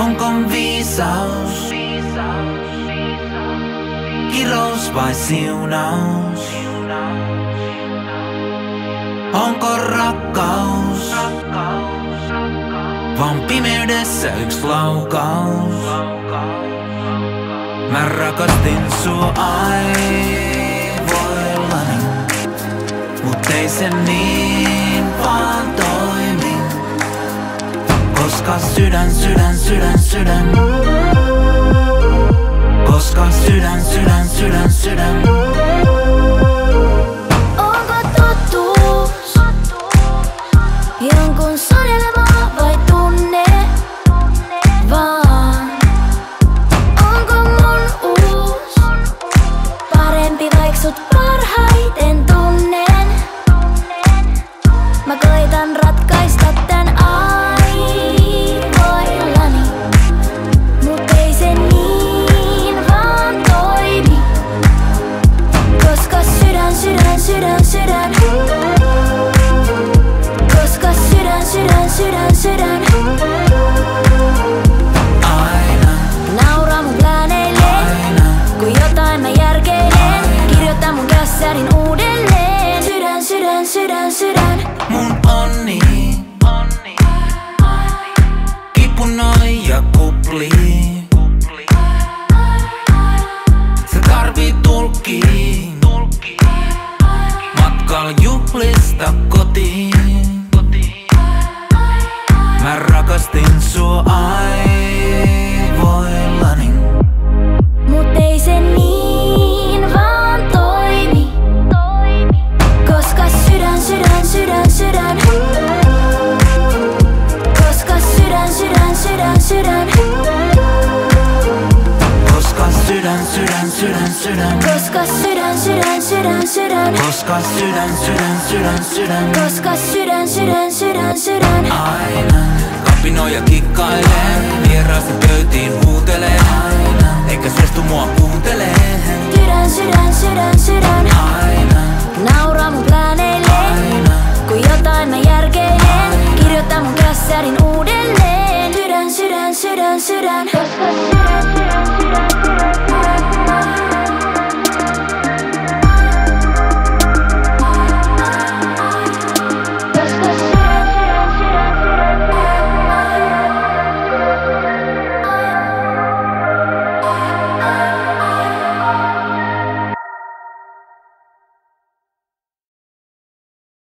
Onko viisaus, kirous vai siunaus? Onko rakkaus, vaan pimeydessä yks laukaus? Mä rakastin sua aivoillani, mut ei se niin vaan toimi. Koska sydän, koska sydän. Onko totuus jonkun sanelema vai tunne vaan? Onko mun uus parempi vaik sut parhaiten tunnen? Mä koitan ratkaista tän aivoillani, mut ei se niin vaan toimi. Koska sydän. Koska sydän. Aina, Nauraa mun plääneille, kun jotain mä järkeilen. Kirjoita mun kässärin uudelleen. Sydän. mun onni kipunoi ja kuplii. Se tarvii tulkkiin matkal juhlista kotiin. Mä rakastin sua aivoillani, Mut ei se niin vaan toimi. Koska sydän. Koska sydän. koska sydän. Koska sydän. Koska sydän. Koska sydän. Aina kapinoja kikkailee, vieraasti pöytiin huutelee. Eikä suostu mua kuuntelee. Sydän. Aina